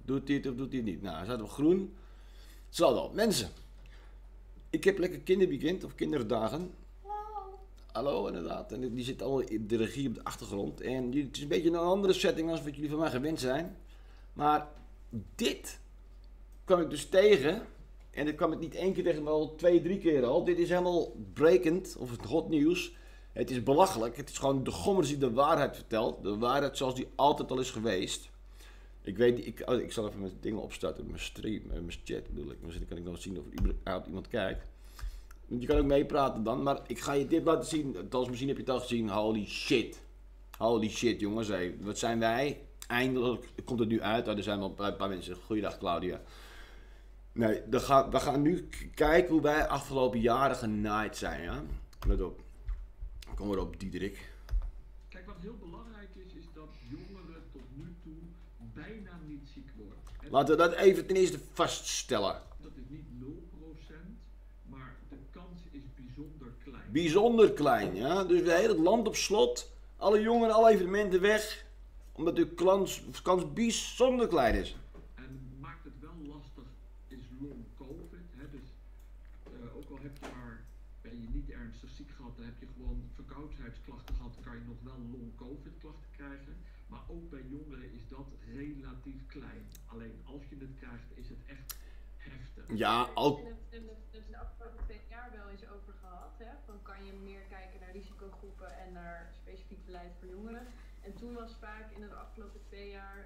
Doet hij het of doet hij het niet? Nou, hij staat op groen. Zal wel. Mensen, ik heb lekker kinderweekend of kinderdagen. Hallo, inderdaad. En die zit allemaal in de regie op de achtergrond. En het is een beetje een andere setting als wat jullie van mij gewend zijn. Maar dit kwam ik dus tegen. En dit kwam ik niet één keer tegen, maar al 2, 3 keer al. Dit is helemaal breakend, of het hot nieuws. Het is belachelijk. Het is gewoon de Gommers die de waarheid vertelt. De waarheid zoals die altijd al is geweest. Ik weet niet, ik zal even mijn dingen opstarten. Mijn stream, mijn chat bedoel ik. Dan kan ik nog zien of iemand kijkt. Want je kan ook meepraten dan. Maar ik ga je dit laten zien. Althans, misschien heb je het al gezien. Holy shit. Holy shit, jongens. Hey. Wat zijn wij? Eindelijk komt het nu uit. Er zijn wel een paar mensen. Goeiedag, Claudia. Nee, we gaan nu kijken hoe wij afgelopen jaren genaaid zijn. Ja? Let op. Kom maar op, Diederik. Kijk, wat heel belangrijk is dat jongeren tot nu toe bijna niet ziek worden. Laten we dat even ten eerste vaststellen. Dat is niet 0%, maar de kans is bijzonder klein. Bijzonder klein, ja. Dus het hele land op slot. Alle jongeren, alle evenementen weg. Omdat de kans bijzonder klein is. En maakt het wel lastig is long covid. Hè? Dus ook al ben je niet ernstig ziek gehad, dan heb je gewoon verkoudheidsklachten gehad, dan kan je nog wel long covid klachten krijgen. Maar ook bij jongeren is dat relatief klein. Alleen als je het krijgt is het echt heftig. Ja, ook. Er is de afgelopen 2 jaar wel eens over gehad. Hè? Dan kan je meer kijken naar risicogroepen en naar specifiek beleid voor jongeren. En toen was vaak in de afgelopen 2 jaar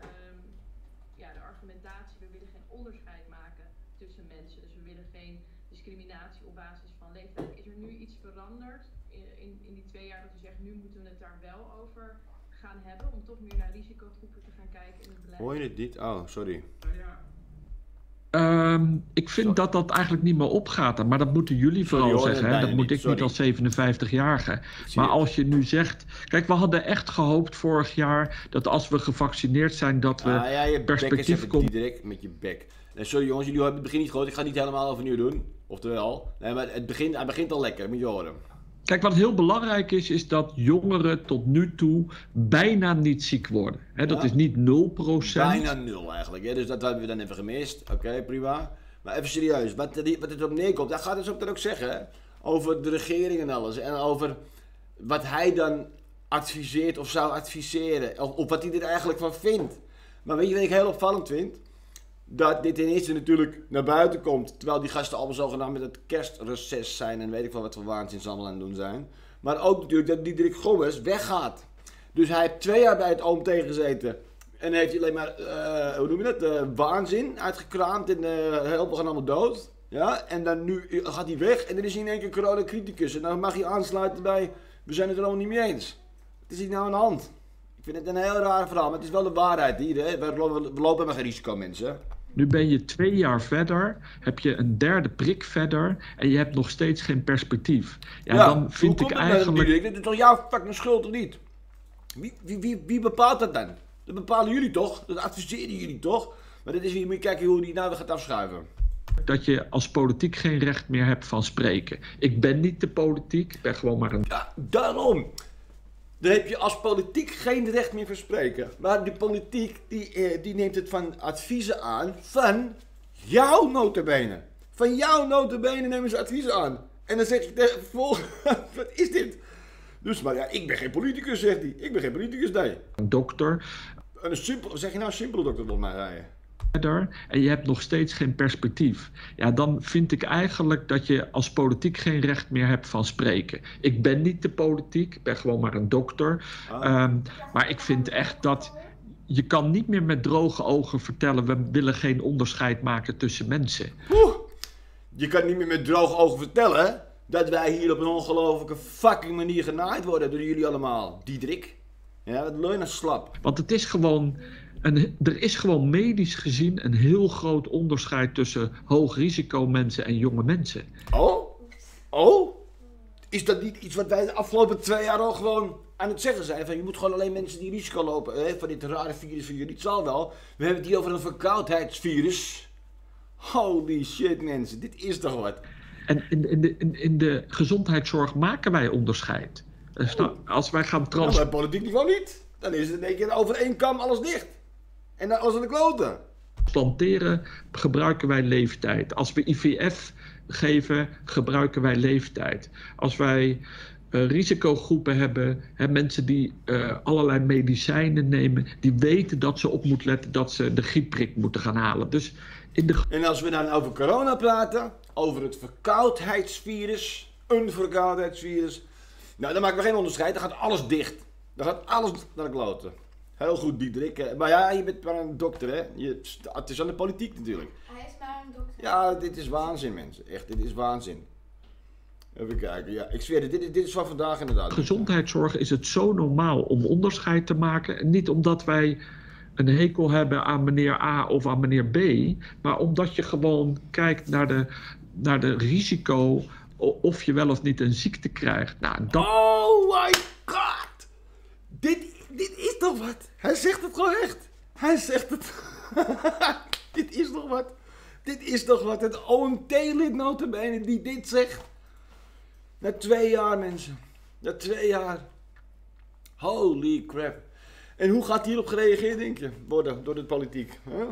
de argumentatie, we willen geen onderscheid maken tussen mensen. Dus we willen geen discriminatie op basis van leeftijd. Is er nu iets veranderd in die 2 jaar dat we zeggen, nu moeten we het daar wel over gaan hebben, om toch meer naar risicogroepen te gaan kijken in het beleid? Hoor je het niet? Oh, sorry. Nou ja, ik vind dat dat eigenlijk niet meer opgaat. Maar dat moeten jullie vooral zeggen. Hè? Dat moet ik niet als 57-jarige. Maar als je nu zegt... Kijk, we hadden echt gehoopt vorig jaar... dat als we gevaccineerd zijn, dat we je perspectief komt direct met je bek. Nee, sorry jongens, jullie hebben het begin niet gehoord. Ik ga het niet helemaal overnieuw doen. Oftewel. Nee, maar hij begint al lekker. Moet je horen. Kijk, wat heel belangrijk is dat jongeren tot nu toe bijna niet ziek worden. Hè, dat is niet 0%. Bijna 0 eigenlijk. Hè? Dus dat hebben we dan even gemist. Oké, prima. Maar even serieus. Wat het erop neerkomt. Daar gaat het ook dan ook zeggen. Hè? Over de regering en alles. En over wat hij dan adviseert of zou adviseren. Of wat hij er eigenlijk van vindt. Maar weet je wat ik heel opvallend vind? Dat dit ten eerste natuurlijk naar buiten komt. Terwijl die gasten allemaal zogenaamd met het kerstreces zijn. En weet ik wel wat voor waanzin ze allemaal aan het doen zijn. Maar ook natuurlijk dat Diederik Gommers weggaat. Dus hij heeft 2 jaar bij het OMT gezeten. En heeft hij alleen maar, hoe noem je dat, waanzin uitgekraamd. En heel veel gaan allemaal dood. Ja? En dan nu gaat hij weg. En dan is hij in één keer corona-criticus. En dan mag hij aansluiten bij, we zijn het er allemaal niet mee eens. Wat is hier nou aan de hand? Ik vind het een heel raar verhaal, maar het is wel de waarheid hier. Hè? We lopen helemaal geen risico, mensen. Nu ben je 2 jaar verder, heb je een 3e prik verder en je hebt nog steeds geen perspectief. Ja, dan vind ik eigenlijk... Dit is toch jouw fucking schuld of niet? Wie bepaalt dat dan? Dat bepalen jullie toch? Dat adviseren jullie toch? Maar dit is hier, moet je kijken hoe die nou weer gaat afschuiven. Dat je als politiek geen recht meer hebt van spreken. Ik ben niet de politiek, ik ben gewoon maar een... Ja, daarom. Dan heb je als politiek geen recht meer van spreken. Maar die politiek die neemt het van adviezen aan van jouw nota bene. Van jouw nota bene nemen ze adviezen aan. En dan zeg ik wat is dit? Dus, maar ja, ik ben geen politicus, zegt hij. Ik ben geen politicus, nee. Een dokter. Zeg je nou een simpele dokter volgens mij rijden? En je hebt nog steeds geen perspectief. Ja, dan vind ik eigenlijk dat je als politiek geen recht meer hebt van spreken. Ik ben niet de politiek, ik ben gewoon maar een dokter. Maar ik vind echt dat je kan niet meer met droge ogen vertellen, we willen geen onderscheid maken tussen mensen. Je kan niet meer met droge ogen vertellen dat wij hier op een ongelofelijke fucking manier genaaid worden door jullie allemaal. Diederik. Ja, wat leun en slap. Want het is gewoon... er is gewoon medisch gezien een heel groot onderscheid tussen hoogrisico mensen en jonge mensen. Oh? Is dat niet iets wat wij de afgelopen 2 jaar al gewoon aan het zeggen zijn? Van je moet gewoon alleen mensen die risico lopen van dit rare virus van jullie. Het zal wel. We hebben het hier over een verkoudheidsvirus. Holy shit mensen, dit is toch wat? En in de gezondheidszorg maken wij onderscheid. Dus als wij gaan maar op politiek niveau niet. Dan is het in één keer over 1 kam alles dicht. En dan alles aan de kloten. transplanteren, gebruiken wij leeftijd. Als we IVF geven, gebruiken wij leeftijd. Als wij risicogroepen hebben, mensen die allerlei medicijnen nemen, die weten dat ze op moeten letten dat ze de griepprik moeten gaan halen. Dus En als we dan over corona praten, over het verkoudheidsvirus, een verkoudheidsvirus, nou dan maken we geen onderscheid, dan gaat alles dicht. Dan gaat alles naar de kloten. Heel goed, Diederik. Maar ja, je bent maar een dokter, hè. Het is aan de politiek natuurlijk. Hij is maar een dokter. Ja, dit is waanzin, mensen. Echt, dit is waanzin. Even kijken. Ja, ik zweer het, dit is van vandaag inderdaad. Gezondheidszorg is het zo normaal om onderscheid te maken. En niet omdat wij een hekel hebben aan meneer A of aan meneer B, maar omdat je gewoon kijkt naar de risico of je wel of niet een ziekte krijgt. Nou, dat... Oh my god! Dit is toch wat? Hij zegt het gewoon echt. Hij zegt het. Dit is toch wat? Dit is toch wat? Het OMT-lid notabene die dit zegt. Na 2 jaar, mensen. Na 2 jaar. Holy crap. En hoe gaat hierop gereageerd, denk je, worden door de politiek? Huh?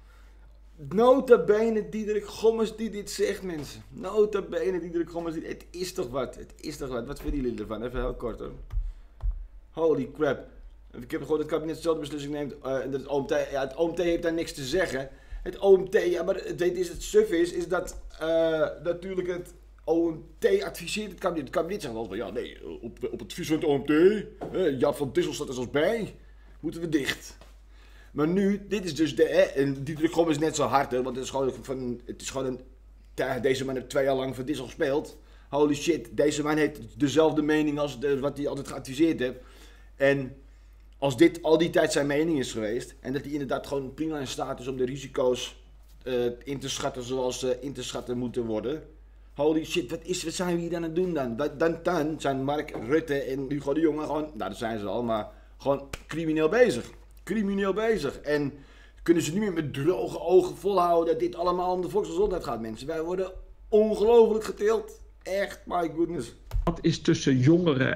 Notabene Diederik Gommers die dit zegt, mensen. Notabene Diederik Gommers. Het is toch wat? Het is toch wat? Wat vinden jullie ervan? Even heel kort, hoor. Holy crap. Ik heb gehoord dat het kabinet zelf de beslissing neemt. Dat het OMT, ja, het OMT heeft daar niks te zeggen. Het OMT, ja, maar het suf is dat natuurlijk het OMT adviseert het kabinet. Het kabinet zegt altijd van, ja nee, op advies van het OMT, Jaap van Dissel staat er zelfs bij, moeten we dicht. Maar nu, dit is dus en Diederik Gommers is net zo hard, hè, want het is gewoon deze man heeft 2 jaar lang Van Dissel gespeeld. Holy shit, deze man heeft dezelfde mening als wat hij altijd geadviseerd heeft. En als dit al die tijd zijn mening is geweest, en dat hij inderdaad gewoon prima in staat is om de risico's in te schatten zoals ze in te schatten moeten worden. Holy shit, wat zijn we hier aan het doen dan? Dan zijn Mark Rutte en Hugo de Jonge gewoon, nou dat zijn ze al, maar gewoon crimineel bezig. Crimineel bezig. En kunnen ze niet meer met droge ogen volhouden dat dit allemaal om de volksgezondheid gaat, mensen. Wij worden ongelooflijk geteeld. Echt, my goodness. Dat is tussen jongeren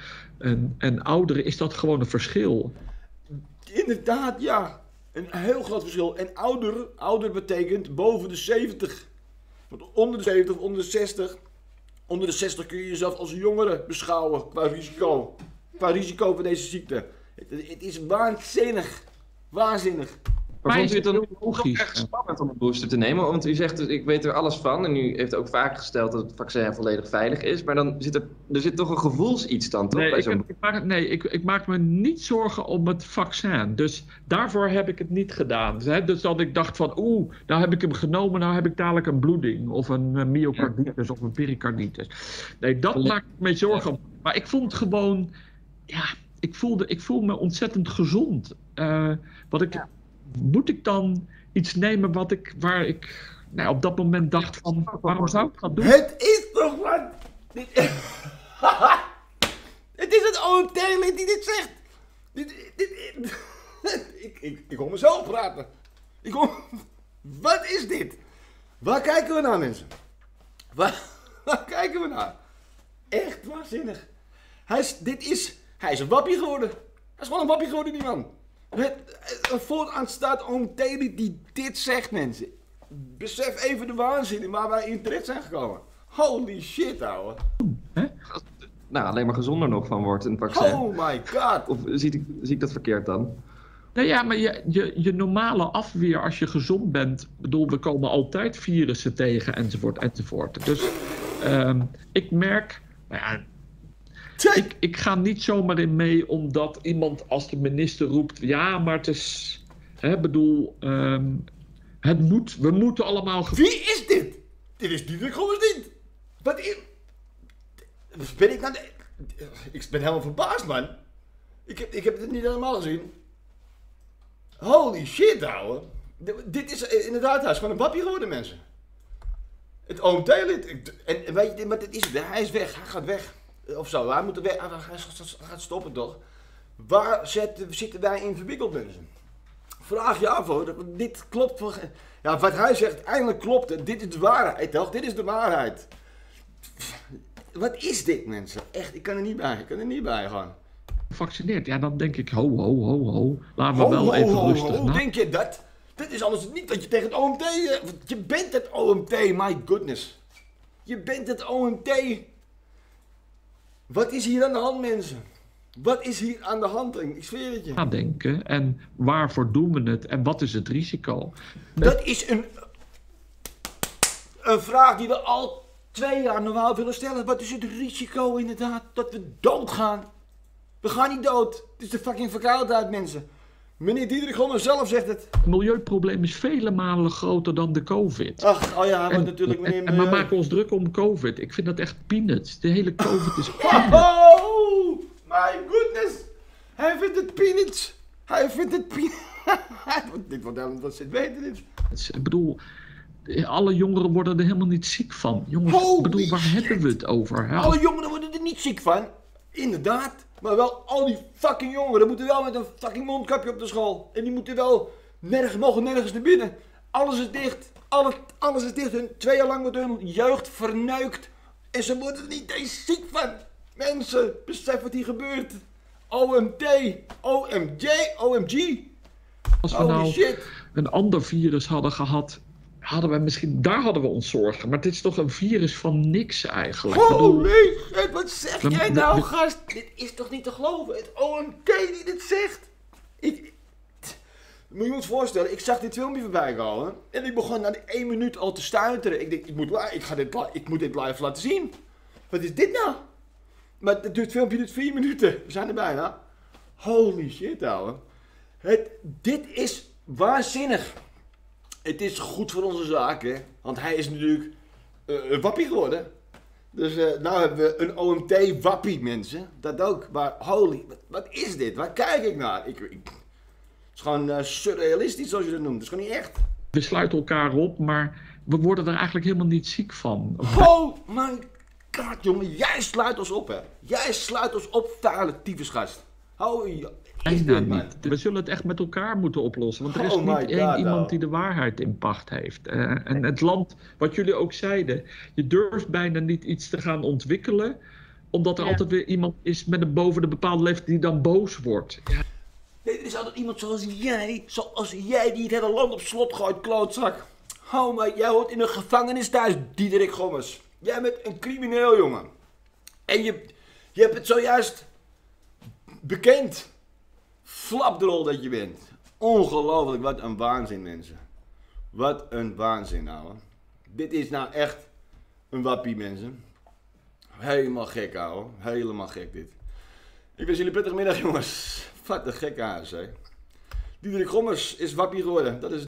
en ouderen, is dat gewoon een verschil. Inderdaad, ja. Een heel groot verschil. En ouder betekent boven de 70. Want onder de 70, onder de 60. Onder de 60 kun je jezelf als jongere beschouwen qua risico. Qua risico van deze ziekte. Het is waanzinnig. Waanzinnig. Maar vond u het dan logisch erg spannend om een booster te nemen? Want u zegt, ik weet er alles van. En u heeft ook vaak gesteld dat het vaccin volledig veilig is. Maar dan zit er zit toch een gevoelsiets dan, toch? Ik maak me niet zorgen om het vaccin. Dus daarvoor heb ik het niet gedaan. Dus dat ik dacht van, nou heb ik hem genomen. Nou heb ik dadelijk een bloeding. Of een myocarditis of een pericarditis. Nee, dat maakt me zorgen om. Maar ik vond het gewoon... Ja, ik voel me ontzettend gezond. Moet ik dan iets nemen waar ik op dat moment dacht van, waarom zou ik dat doen? Het is toch wat? Het is het OMT-lid die dit zegt. Ik hoor mezelf praten. Wat is dit? Waar kijken we naar, mensen? Waar kijken we naar? Echt waanzinnig. Hij is een wappie geworden. Hij is gewoon een wappie geworden, die man. Een vooraanstaand OMT-lid die dit zegt, mensen. Besef even de waanzin in waar wij in terecht zijn gekomen. Holy shit, ouwe. Nou, alleen maar gezonder nog van wordt een vaccin. Oh my god. Of zie ik dat verkeerd dan? Nou ja, maar je normale afweer als je gezond bent... we komen altijd virussen tegen, enzovoort. Dus ik merk... Ik ga niet zomaar in mee omdat iemand als de minister roept... Ja, maar het is... we moeten allemaal... Wie is dit? Dit is Diederik Gommers niet. Wat is... Ben ik nou... Ik ben helemaal verbaasd, man. Ik heb het niet helemaal gezien. Holy shit, ouwe. Dit is inderdaad... Hij is gewoon een wappie geworden, mensen. Het OMT-lid. En weet je, maar dit is het. Hij is weg. Hij gaat weg. Of zo, hij moet weg. Hij gaat stoppen toch? Waar zitten wij in verwikkeld, mensen? Vraag je af hoor. Dit klopt. Ja, wat hij zegt, eindelijk klopt het. Dit is de waarheid toch? Dit is de waarheid. Wat is dit, mensen? Echt, ik kan er niet bij gaan. Gevaccineerd, ja dan denk ik, ho. Laten we wel even rustig. Hoe denk je dat? Dit is alles niet wat je tegen het OMT... Je bent het OMT, my goodness. Je bent het OMT. Wat is hier aan de hand, mensen? Wat is hier aan de hand? Ik zweer het je. Nadenken en waarvoor doen we het en wat is het risico? Dat is een vraag die we al 2 jaar normaal willen stellen. Wat is het risico inderdaad dat we doodgaan? We gaan niet dood. Het is de fucking verkoudheid, mensen. Meneer Diederik Gommers zelf zegt het. Het milieuprobleem is vele malen groter dan de COVID. Ach, oh ja, maar natuurlijk meneer... En we maken ons druk om COVID. Ik vind dat echt peanuts. De hele COVID is Oh, my goodness. Hij vindt het peanuts. Hij vindt het peanuts. Dit wordt helemaal wat zit weten dit. Ik bedoel, alle jongeren worden er helemaal niet ziek van. Jongens, Holy ik bedoel, waar shit. hebben we het over? Hè? Alle jongeren worden er niet ziek van. Inderdaad. Maar wel al die fucking jongeren moeten wel met een fucking mondkapje op de school. En die moeten wel mogen nergens naar binnen. Alles is dicht. Alles is dicht. 2 jaar lang wordt hun jeugd verneukt. En ze worden er niet eens ziek van. Mensen, besef wat hier gebeurt. OMT, OMG, OMG. Als we Holy nou shit. een ander virus hadden gehad, hadden we ons zorgen. Maar dit is toch een virus van niks eigenlijk. Ik bedoel, Holy shit, wat zeg we- jij we- nou, we- gast? Dit is toch niet te geloven? Het OMT die dit zegt. Moet je je voorstellen, ik zag dit filmpje voorbij komen. En ik begon na de 1 minuut al te stuiteren. Ik denk, ik moet dit live laten zien. Wat is dit nou? Maar het filmpje duurt 4 minuten. We zijn er bijna. Holy shit, ouwe. Dit is waanzinnig. Het is goed voor onze zaak, hè. Want hij is natuurlijk een wappie geworden. Dus nou hebben we een OMT-wappie, mensen. Dat ook. Maar holy, wat is dit? Waar kijk ik naar? Het is gewoon surrealistisch, zoals je dat noemt. Het is gewoon niet echt. we sluiten elkaar op, maar we worden er eigenlijk helemaal niet ziek van. Oh my god, jongen. Jij sluit ons op, hè. Jij sluit ons op, vuile tyfusgast. Is Bijna dit, man? niet. We zullen het echt met elkaar moeten oplossen. Want er is Oh my niet één God, iemand nou. die de waarheid in pacht heeft. En het land, wat jullie ook zeiden, je durft bijna niet iets te gaan ontwikkelen, omdat er Ja. altijd weer iemand is met een boven de bepaalde leeftijd die dan boos wordt. Ja, Nee, er is altijd iemand zoals jij die het hele land op slot gooit, klootzak. Oh, maar jij hoort in een gevangenis thuis, Diederik Gommers. Jij bent een crimineel, jongen. En je hebt het zojuist bekend. Flapdrol dat je bent. Ongelooflijk, wat een waanzin, mensen. Wat een waanzin, ouwe. Dit is nou echt een wappie, mensen. Helemaal gek, ouwe. Helemaal gek, dit. Ik wens jullie een prettige middag, jongens. Wat een gekke haas, hè. Diederik Gommers is wappie geworden. Dat is